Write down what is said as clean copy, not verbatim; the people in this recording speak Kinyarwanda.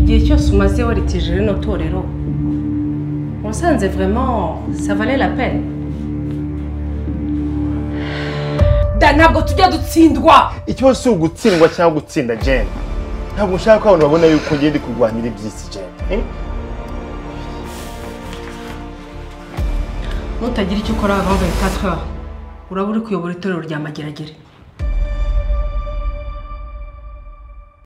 igihe cyose umaze waritije rino torero wasanze vraiment ça valait la peine. Ntabwo tujya dutsindwa. Ikibazo si ugutsindwa cyangwa gutsinda Jane. Ntabwo ushaka ko abantu babona yuko ngiye ndi kurwanira iby'isi Jane. Nutagira icyo ukora avant 24 heures uraba uri kuyobora itorero rya Mageragere.